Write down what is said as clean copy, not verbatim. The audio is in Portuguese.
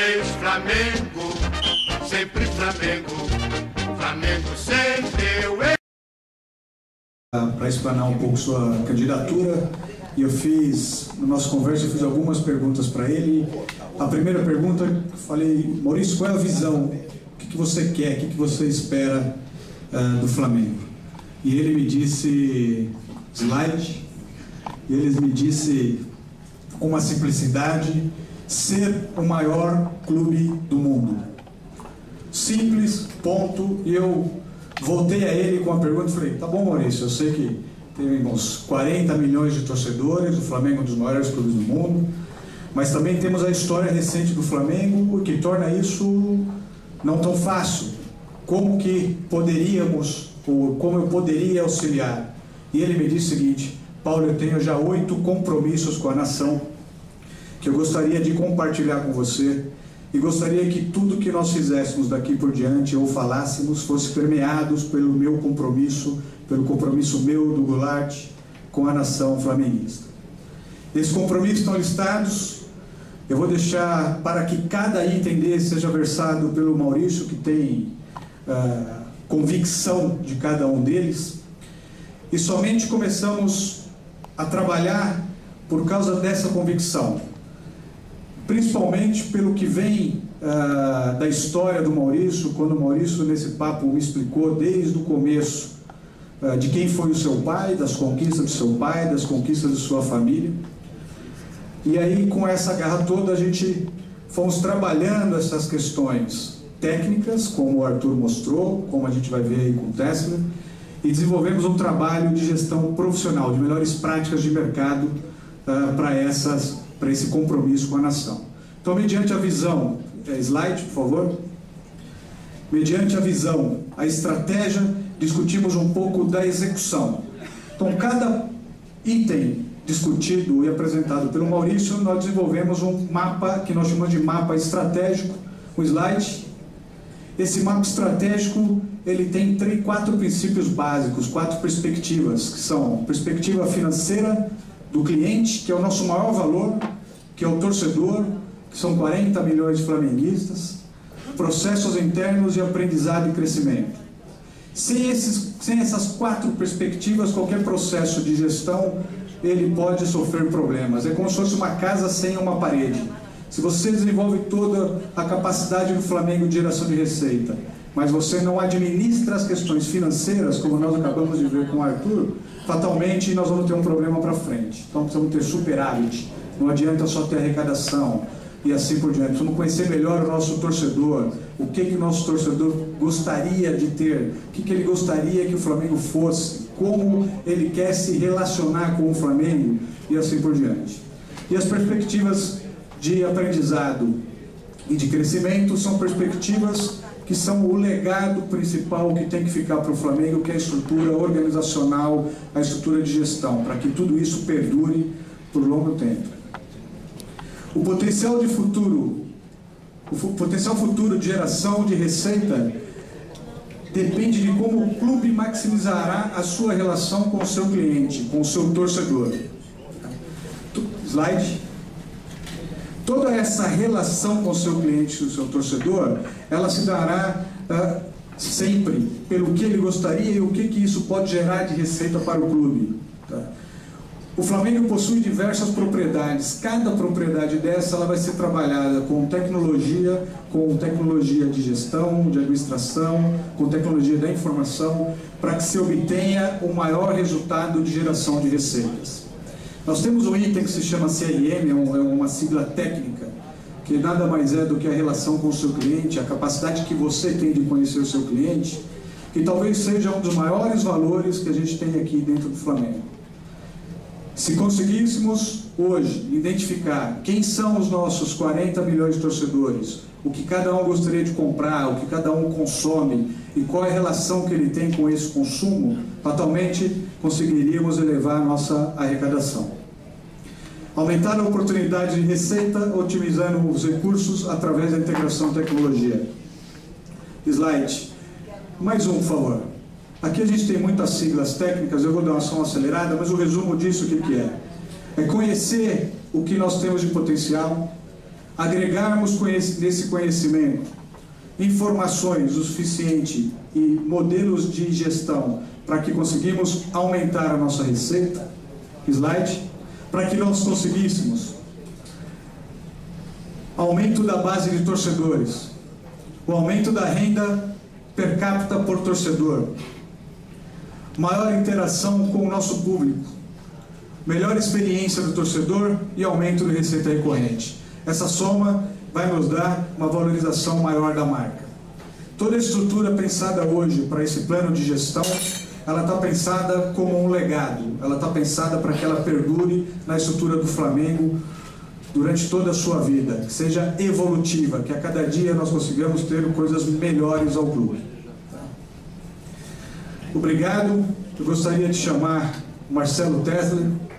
Ex-Flamengo, sempre Flamengo, Flamengo sempre eu. Para explanar um pouco sua candidatura, e eu fiz, na nossa conversa, eu fiz algumas perguntas para ele. A primeira pergunta, eu falei: Maurício, qual é a visão? O que você quer? O que você espera do Flamengo? E ele me disse slide, e ele me disse com uma simplicidade: ser o maior clube do mundo. Simples, ponto. E eu voltei a ele com a pergunta e falei: tá bom, Maurício, eu sei que tem uns 40 milhões de torcedores, o Flamengo é um dos maiores clubes do mundo, mas também temos a história recente do Flamengo, que torna isso não tão fácil. Como que poderíamos, ou como eu poderia auxiliar? E ele me disse o seguinte: Paulo, eu tenho já 8 compromissos com a nação que eu gostaria de compartilhar com você, e gostaria que tudo que nós fizéssemos daqui por diante ou falássemos fosse permeados pelo meu compromisso, pelo compromisso meu do Goulart com a nação flamenguista. Esses compromissos estão listados, eu vou deixar para que cada item desse seja versado pelo Maurício, que tem convicção de cada um deles, e somente começamos a trabalhar por causa dessa convicção. Principalmente pelo que vem da história do Maurício, quando o Maurício, nesse papo, me explicou desde o começo de quem foi o seu pai, das conquistas do seu pai, das conquistas de sua família. E aí, com essa garra toda, a gente fomos trabalhando essas questões técnicas, como o Arthur mostrou, como a gente vai ver aí com o Tesla, e desenvolvemos um trabalho de gestão profissional, de melhores práticas de mercado para esse compromisso com a nação. Então, mediante a visão, slide, por favor. Mediante a visão, a estratégia, discutimos um pouco da execução. Então, cada item discutido e apresentado pelo Maurício, nós desenvolvemos um mapa que nós chamamos de mapa estratégico, um slide. Esse mapa estratégico, ele tem 4 princípios básicos, 4 perspectivas, que são perspectiva financeira do cliente, que é o nosso maior valor, que é o torcedor, que são 40 milhões de flamenguistas, processos internos de aprendizado e crescimento. Sem essas 4 perspectivas, qualquer processo de gestão, ele pode sofrer problemas. É como se fosse uma casa sem uma parede. Se você desenvolve toda a capacidade do Flamengo de geração de receita, mas você não administra as questões financeiras, como nós acabamos de ver com o Arthur, fatalmente nós vamos ter um problema para frente. Então precisamos ter superávit, não adianta só ter arrecadação e assim por diante. Precisamos conhecer melhor o nosso torcedor, o que o nosso torcedor gostaria de ter, o que ele gostaria que o Flamengo fosse, como ele quer se relacionar com o Flamengo e assim por diante. E as perspectivas de aprendizado e de crescimento são perspectivas que são o legado principal que tem que ficar para o Flamengo, que é a estrutura organizacional, a estrutura de gestão, para que tudo isso perdure por longo tempo. O potencial futuro de geração de receita depende de como o clube maximizará a sua relação com o seu cliente, com o seu torcedor. Slide. Toda essa relação com o seu cliente e o seu torcedor, ela se dará sempre pelo que ele gostaria e o que isso pode gerar de receita para o clube. Tá? O Flamengo possui diversas propriedades. Cada propriedade dessa ela vai ser trabalhada com tecnologia de gestão, de administração, com tecnologia da informação, para que se obtenha o maior resultado de geração de receitas. Nós temos um item que se chama CRM, é uma sigla técnica, que nada mais é do que a relação com o seu cliente, a capacidade que você tem de conhecer o seu cliente, que talvez seja um dos maiores valores que a gente tem aqui dentro do Flamengo. Se conseguíssemos hoje identificar quem são os nossos 40 milhões de torcedores, o que cada um gostaria de comprar, o que cada um consome e qual é a relação que ele tem com esse consumo, fatalmente conseguiríamos elevar a nossa arrecadação. Aumentar a oportunidade de receita, otimizando os recursos através da integração tecnologia. Slide. Mais um, por favor. Aqui a gente tem muitas siglas técnicas, eu vou dar uma ação acelerada, mas o resumo disso o que é? É conhecer o que nós temos de potencial, agregarmos nesse conhecimento informações o suficiente e modelos de gestão para que conseguimos aumentar a nossa receita, slide, para que nós conseguíssemos aumento da base de torcedores, o aumento da renda per capita por torcedor, maior interação com o nosso público, melhor experiência do torcedor e aumento de receita recorrente. Essa soma vai nos dar uma valorização maior da marca. Toda a estrutura pensada hoje para esse plano de gestão, ela está pensada como um legado, ela está pensada para que ela perdure na estrutura do Flamengo durante toda a sua vida, que seja evolutiva, que a cada dia nós consigamos ter coisas melhores ao clube. Obrigado. Eu gostaria de chamar Marcelo Tesler,